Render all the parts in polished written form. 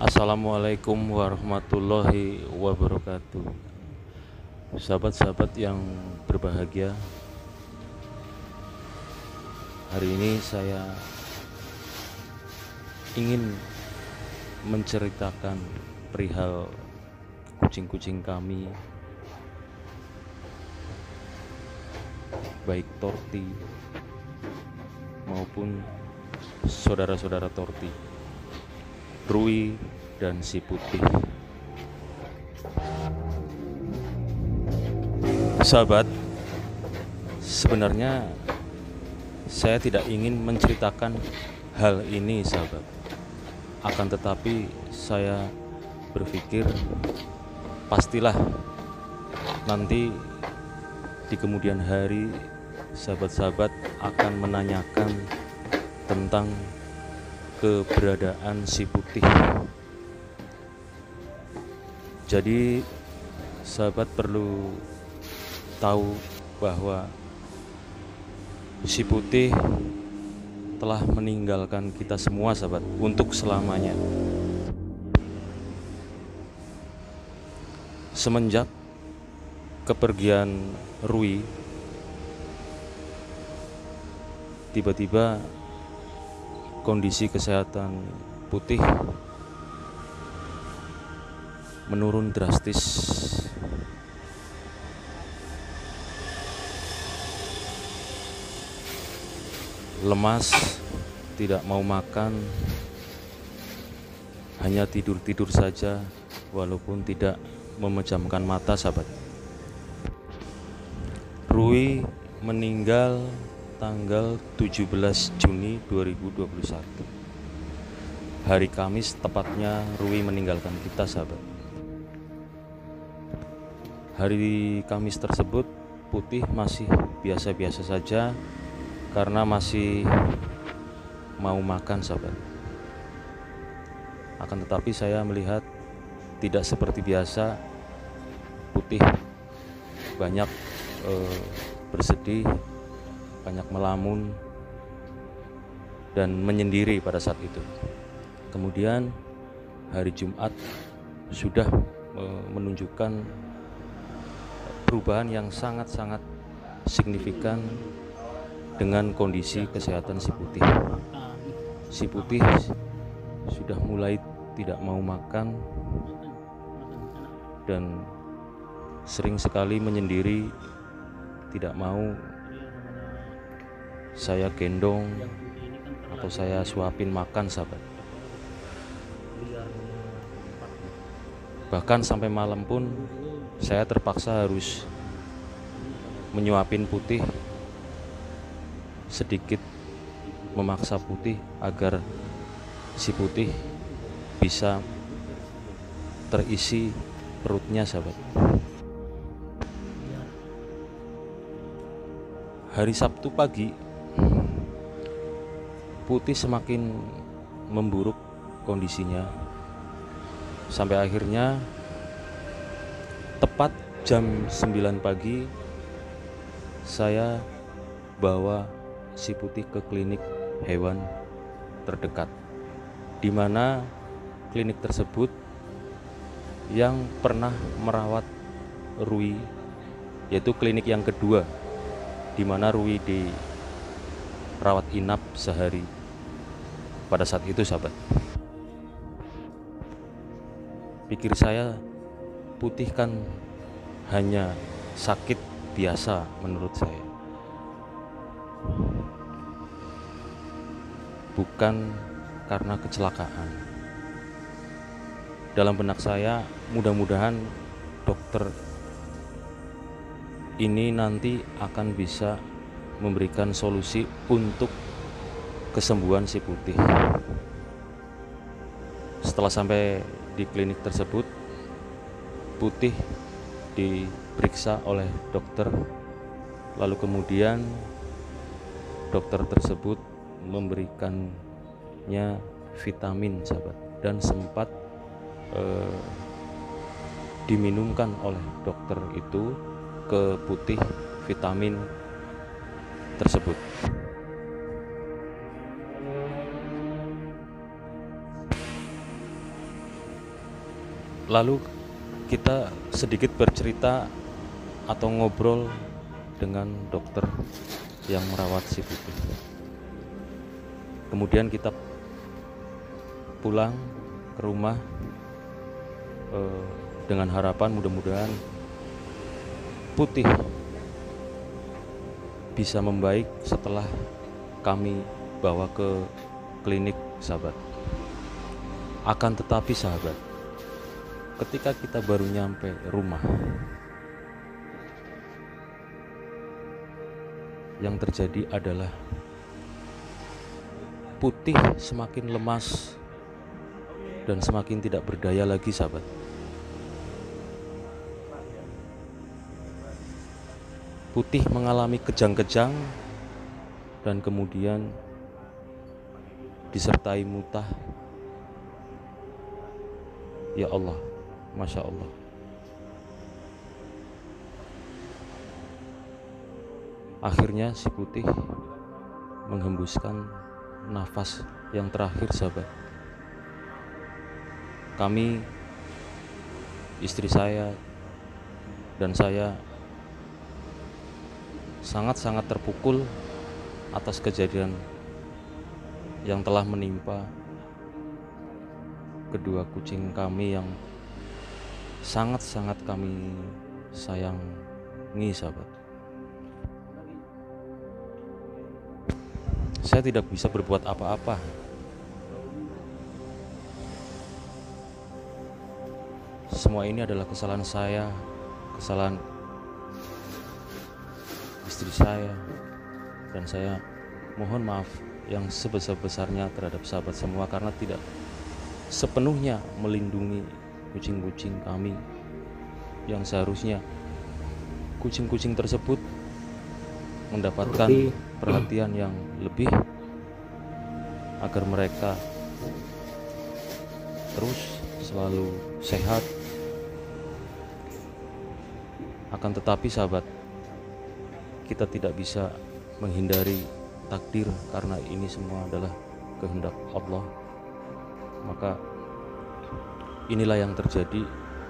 Assalamualaikum warahmatullahi wabarakatuh. Sahabat-sahabat yang berbahagia, hari ini saya ingin menceritakan perihal kucing-kucing kami, baik Torti maupun saudara-saudara Torti, Rui dan si Putih. Sahabat, sebenarnya saya tidak ingin menceritakan hal ini, sahabat. Akan tetapi saya berpikir pastilah nanti di kemudian hari sahabat-sahabat akan menanyakan tentang keberadaan si Putih. Jadi sahabat perlu tahu bahwa si Putih telah meninggalkan kita semua, sahabat, untuk selamanya. Semenjak kepergian Rui, tiba-tiba kondisi kesehatan Putih menurun drastis. Lemas, tidak mau makan, hanya tidur-tidur saja walaupun tidak memejamkan mata, sahabat. Rui meninggal tanggal 17 Juni 2021. Hari Kamis tepatnya Rui meninggalkan kita, sahabat. Hari Kamis tersebut Putih masih biasa-biasa saja karena masih mau makan, sahabat. Akan tetapi saya melihat tidak seperti biasa. Putih banyak bersedih, banyak melamun dan menyendiri pada saat itu. Kemudian hari Jumat sudah menunjukkan perubahan yang sangat-sangat signifikan dengan kondisi kesehatan si Putih. Si Putih sudah mulai tidak mau makan dan sering sekali menyendiri, tidak mau saya gendong atau saya suapin makan, sahabat. Bahkan sampai malam pun saya terpaksa harus menyuapin Putih, sedikit memaksa Putih agar si Putih bisa terisi perutnya, sahabat. Hari Sabtu pagi Putih semakin memburuk kondisinya, sampai akhirnya tepat jam 9 pagi saya bawa si Putih ke klinik hewan terdekat, di mana klinik tersebut yang pernah merawat Rui, yaitu klinik yang kedua di mana Rui dirawat inap sehari pada saat itu, sahabat. Pikir saya, Putih kan hanya sakit biasa menurut saya, bukan karena kecelakaan. Dalam benak saya, mudah-mudahan dokter ini nanti akan bisa memberikan solusi untuk kesembuhan si Putih. Setelah sampai di klinik tersebut, Putih diperiksa oleh dokter, lalu kemudian dokter tersebut memberikannya vitamin, sahabat, dan sempat diminumkan oleh dokter itu ke Putih vitamin tersebut. Lalu kita sedikit bercerita atau ngobrol dengan dokter yang merawat si Putih. Kemudian kita pulang ke rumah dengan harapan mudah-mudahan Putih bisa membaik setelah kami bawa ke klinik, sahabat. Akan tetapi sahabat, ketika kita baru nyampe rumah, yang terjadi adalah Putih semakin lemas dan semakin tidak berdaya lagi, sahabat. Putih mengalami kejang-kejang dan kemudian disertai muntah. Ya Allah, Masya Allah. Akhirnya si Putih menghembuskan nafas yang terakhir, sahabat. Kami, istri saya dan saya sangat-sangat terpukul atas kejadian yang telah menimpa kedua kucing kami yang sangat-sangat kami sayangi, sahabat. Saya tidak bisa berbuat apa-apa. Semua ini adalah kesalahan saya, kesalahan istri saya, dan saya mohon maaf yang sebesar-besarnya terhadap sahabat semua karena tidak sepenuhnya melindungi kucing-kucing kami yang seharusnya kucing-kucing tersebut mendapatkan perhatian yang lebih agar mereka terus selalu sehat. Akan tetapi sahabat, kita tidak bisa menghindari takdir karena ini semua adalah kehendak Allah. Maka inilah yang terjadi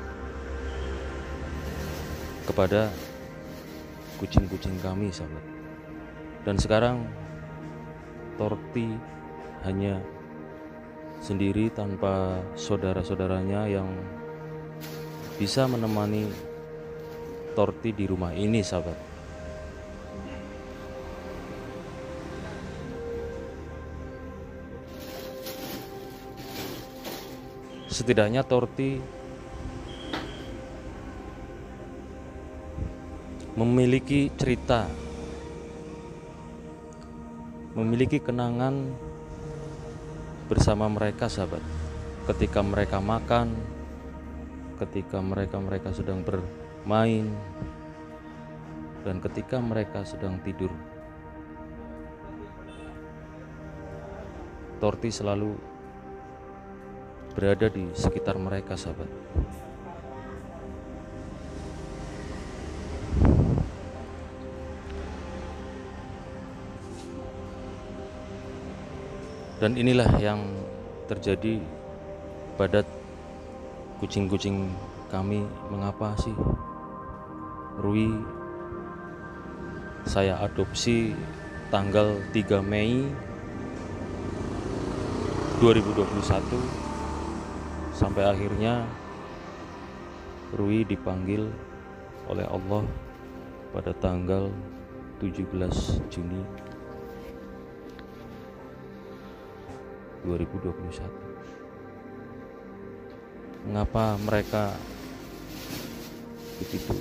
kepada kucing-kucing kami, sahabat. Dan sekarang Torti hanya sendiri tanpa saudara-saudaranya yang bisa menemani Torti di rumah ini, sahabat. Setidaknya Torti memiliki cerita, memiliki kenangan bersama mereka, sahabat. Ketika mereka makan, ketika mereka sedang bermain, dan ketika mereka sedang tidur, Torti selalu berada di sekitar mereka, sahabat. Dan inilah yang terjadi pada kucing-kucing kami. Mengapa sih Rui saya adopsi tanggal 3 Mei 2021 sampai akhirnya Rui dipanggil oleh Allah pada tanggal 17 Juni 2021. Mengapa mereka begitu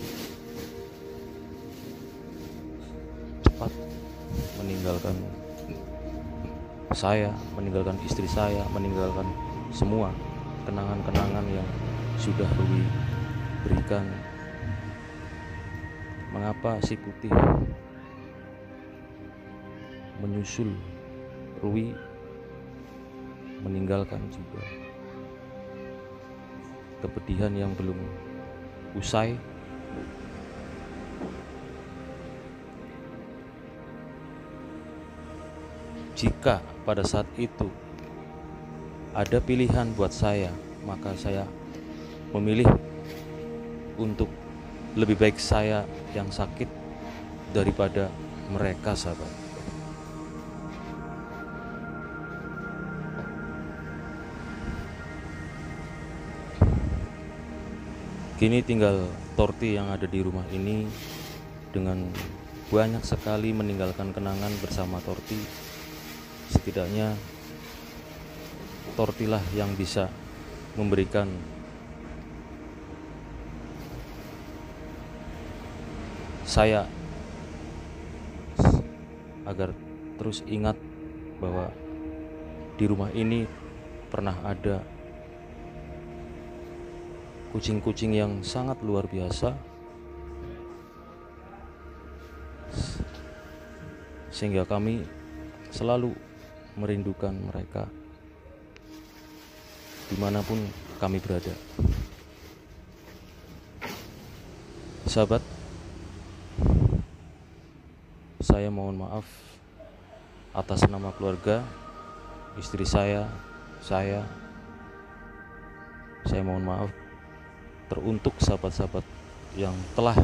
cepat meninggalkan saya, meninggalkan istri saya, meninggalkan semua kenangan-kenangan yang sudah Rui berikan? Mengapa si Putih menyusul Rui meninggalkan juga? Kepedihan yang belum usai. Jika pada saat itu ada pilihan buat saya, maka saya memilih untuk lebih baik saya yang sakit daripada mereka, sahabat. Kini tinggal Torti yang ada di rumah ini dengan banyak sekali meninggalkan kenangan bersama Torti. Setidaknya Tortilah yang bisa memberikan saya agar terus ingat bahwa di rumah ini pernah ada kucing-kucing yang sangat luar biasa, sehingga kami selalu merindukan mereka dimanapun kami berada. Sahabat, saya mohon maaf atas nama keluarga, istri saya mohon maaf teruntuk sahabat-sahabat yang telah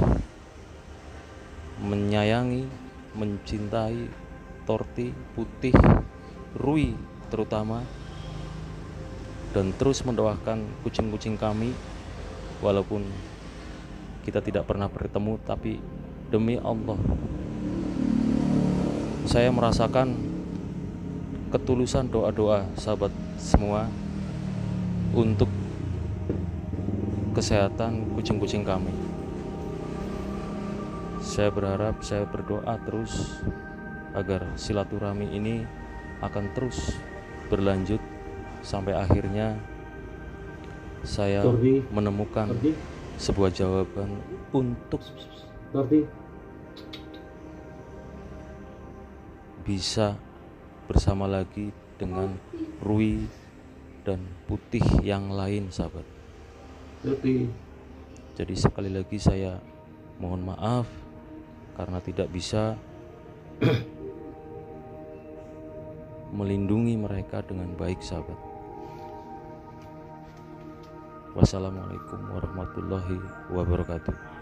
menyayangi, mencintai Torti, Putih, Rui terutama, dan terus mendoakan kucing-kucing kami. Walaupun kita tidak pernah bertemu, tapi demi Allah saya merasakan ketulusan doa-doa sahabat semua untuk kesehatan kucing-kucing kami. Saya berharap, saya berdoa terus agar silaturahmi ini akan terus berlanjut sampai akhirnya saya menemukan sebuah jawaban untuk bisa bersama lagi dengan Rui dan Putih yang lain, sahabat. Jadi sekali lagi saya mohon maaf karena tidak bisa melindungi mereka dengan baik, sahabat. Wassalamualaikum warahmatullahi wabarakatuh.